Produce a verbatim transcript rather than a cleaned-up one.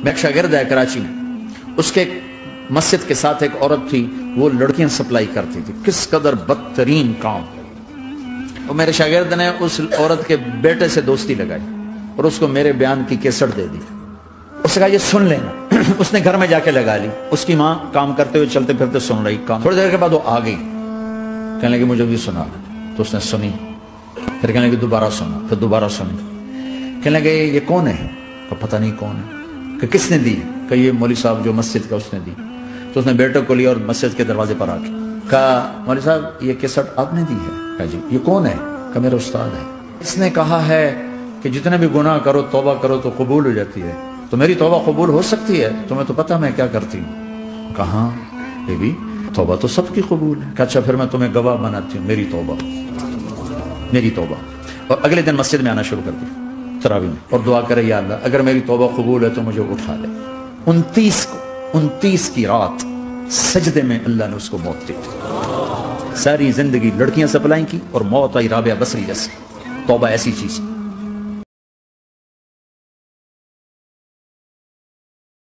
میں ایک شاگرد ہے کراچی میں، اس کے مسجد کے ساتھ ایک عورت تھی، وہ لڑکیاں سپلائی کرتی تھی، کس قدر بدترین کام۔ اور میرے شاگرد نے اس عورت کے بیٹے سے دوستی لگائی اور اس کو میرے بیان کی کیسٹ دے دی، اس نے کہا یہ سن لینا۔ اس نے گھر میں جا کے لگا لی، اس کی ماں کام کرتے ہوئے چلتے پھرتے سن رہی کام، تھوڑی دیر کے بعد وہ آ گئی، کہنے لگی مجھے بھی سنا، تو اس نے سنی، پھر کہنے لگی دوبارہ سنا، پھر دوبارہ سنی، کہنے لگے یہ کون ہے؟ کہ پتہ نہیں کون ہے۔ کہ کس نے دی؟ کہ یہ مولوی صاحب جو مسجد کا اس نے دی۔ تو اس نے بیٹے کو لیا اور مسجد کے دروازے پر آ کے کہا مولوی صاحب یہ کیسٹ آپ نے دی ہے؟ کہا جی۔ یہ کون ہے؟ کہ میرا استاد ہے، اس نے کہا ہے کہ جتنے بھی گناہ کرو توبہ کرو تو قبول ہو جاتی ہے، تو میری توبہ قبول ہو سکتی ہے؟ تمہیں تو پتہ میں کیا کرتی ہوں۔ کہاں بی بی توبہ تو سب کی قبول ہے۔ کہ اچھا پھر میں تمہیں گواہ بناتی ہوں، میری توبہ میری توبہ۔ اور اگلے دن مسجد میں آنا شروع کر دی تراویح میں، اور دعا کرے یا اللہ اگر میری توبہ قبول ہے تو مجھے اٹھا لے۔ انتیس کو انتیس کی رات سجدے میں اللہ نے اس کو موت دی۔ ساری زندگی لڑکیاں سپلائی کی اور موت آئی رابعہ بصری جیسے۔ توبہ ایسی چیز